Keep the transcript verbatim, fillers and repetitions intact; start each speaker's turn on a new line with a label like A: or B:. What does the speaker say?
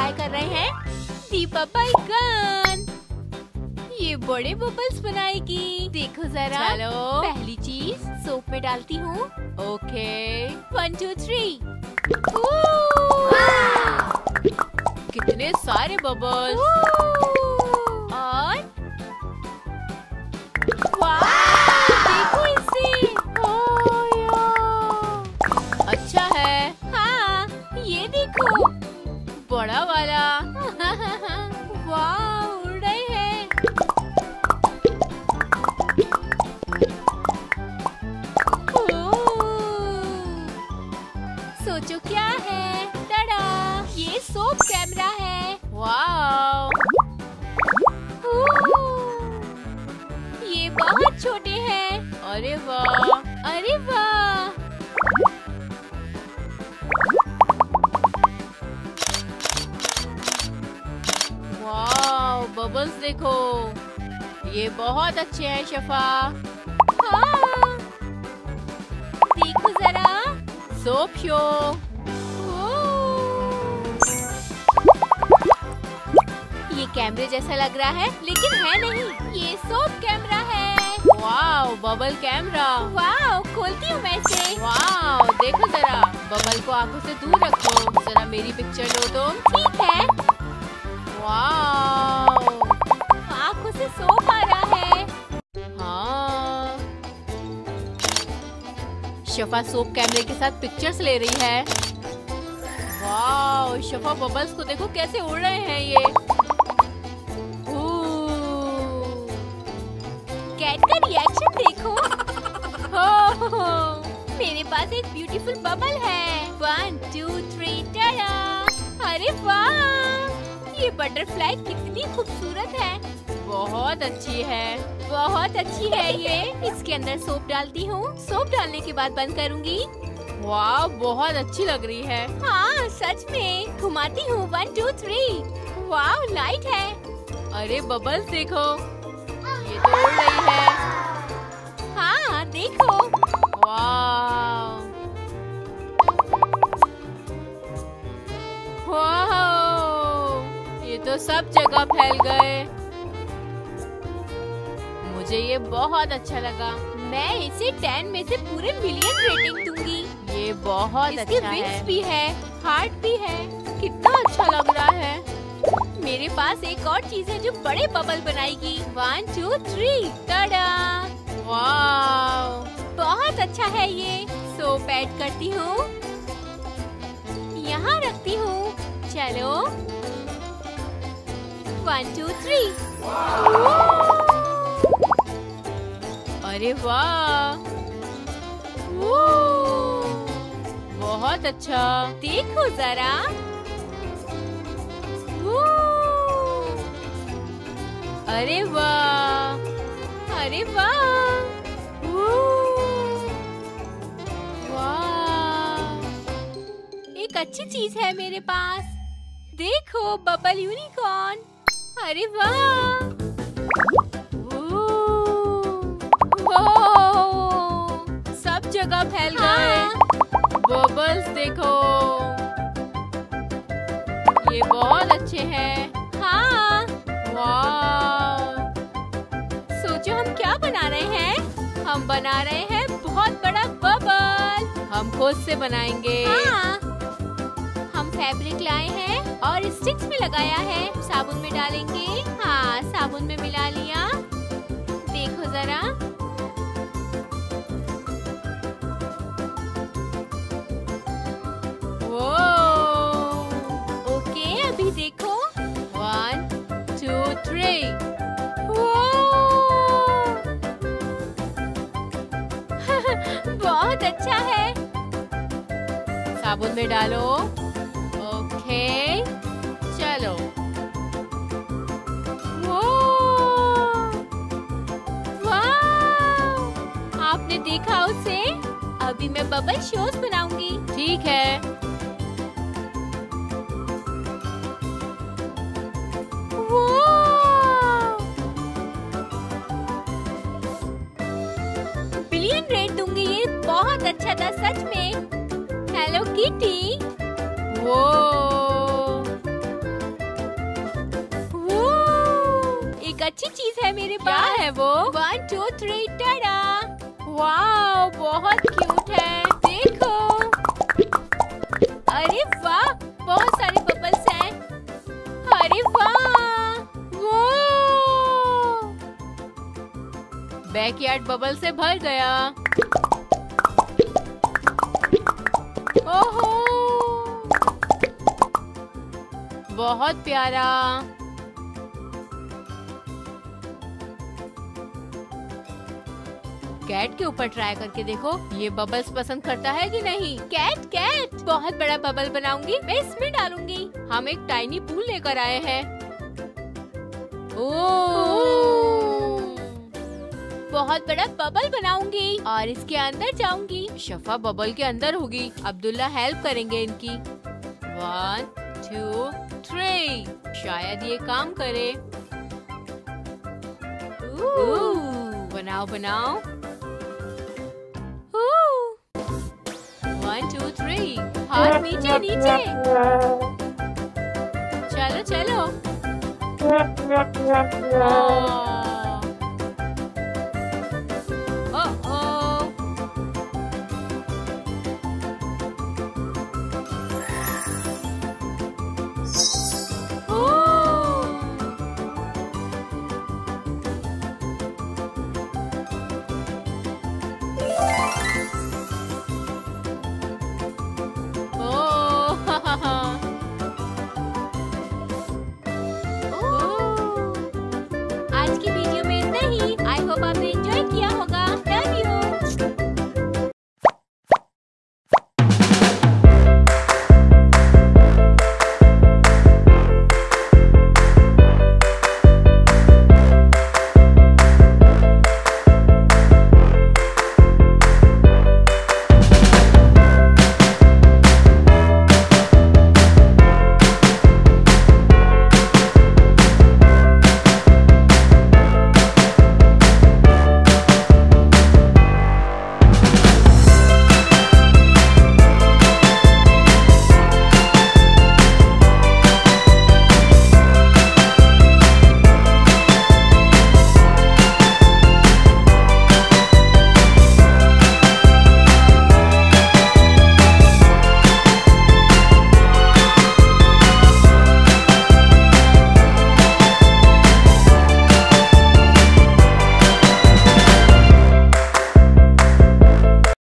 A: Try कर रहे हैं दी बबल गन। ये बड़े बबल्स बनाएगी। देखो जरा। चलो पहली चीज सोप में डालती हूँ। Okay one two three. कितने सारे बबल्स। और वाह देखो इसे। अच्छा है। हाँ ये देखो बड़ा वाला। वाह उड़ रहे हैं। सोचो क्या है। टाडा ये सोप कैमरा है। वाह ये बहुत छोटे हैं। अरे वाह अरे वाह। वाह बबल्स देखो ये बहुत अच्छे हैं शफा। हाँ देखो जरा सोप शो। ये कैमरे जैसा लग रहा है लेकिन है नहीं। ये सोप कैमरा है। वाव बबल कैमरा। वाव खोलती हूँ मैं इसे। वाव देखो जरा बबल को आंखों से दूर रखो। जरा मेरी पिक्चर लो तुम। ठीक है। वाव आंखों से सोप आ रहा है। हाँ शफा सोप कैमरे के साथ पिक्चर्स ले रही है। वाव शफा बबल्स को देखो कैसे उड़ रहे हैं ये। कैट का रिएक्शन देखो। हो, हो, हो। मेरे पास एक ब्यूटीफुल बबल है। One two three tada. अरे वाह ये बटरफ्लाई कितनी खूबसूरत है। बहुत अच्छी है बहुत अच्छी है ये। इसके अंदर सोप डालती हूँ। सोप डालने के बाद बंद करूँगी। वाह बहुत अच्छी लग रही है। हाँ सच में। घुमाती हूँ वन टू थ्री। वाह लाइट है। अरे बबल्स देखो ये तो उड़ रही है। हाँ देखो। वाह वाह ये तो सब जगह फैल गए। मुझे ये बहुत अच्छा लगा। मैं इसे टेन में से पूरे मिलियन रेटिंग दूंगी। ये बहुत अच्छा है। विंग्स भी है हार्ट भी है। कितना अच्छा लग रहा है। मेरे पास एक और चीज है जो बड़े बबल बनाएगी। One two three tada. Wow बहुत अच्छा है ये। सोप ऐड करती हूँ। यहाँ रखती हूँ। चलो वन टू थ्री। अरे वाह बहुत अच्छा। देखो जरा। अरे वाह अरे वाह वाह एक अच्छी चीज है मेरे पास। देखो बबल यूनिकॉर्न। अरे वाह सब जगह फैल गए। बबल्स देखो ये बहुत अच्छे हैं। हाँ वाह सोचो हम क्या बना रहे हैं। हम बना रहे हैं बहुत बड़ा बबल। हम खुद से बनाएंगे। हाँ हम फैब्रिक लाए हैं और स्टिक्स में लगाया है। साबुन में डालेंगे। हाँ साबुन में मिला लिया। देखो जरा। वो ओके अभी देखो। One two three. बहुत अच्छा है। साबुन में डालो। ओके चलो। वाह आपने देखा उसे। अभी मैं बबल शोज बनाऊंगी। ठीक है। बिलियन रेट दूंगी। ये बहुत अच्छा था सच में। Hello kitty. वो अच्छी चीज है मेरे पास। क्या है वो? One two three tada. Wow, बहुत क्यूट है, देखो। अरे वाह, बहुत सारे बबल्स हैं। अरे वाह, वो बैकयार्ड बबल से भर गया। ओहो, बहुत प्यारा। कैट के ऊपर ट्राई करके देखो, ये बबल्स पसंद करता है कि नहीं। कैट कैट, बहुत बड़ा बबल बनाऊंगी, मैं इसमें डालूंगी। हम एक टाइनी पूल लेकर आए हैं। ओह, बहुत बड़ा बबल बनाऊंगी और इसके अंदर जाऊंगी। शफा बबल के अंदर होगी। अब्दुल्ला हेल्प करेंगे इनकी। वन टू थ्री, शायद ये काम करे। बनाओ बनाओ। वन टू थ्री, हाथ नीचे नीचे। चलो चलो।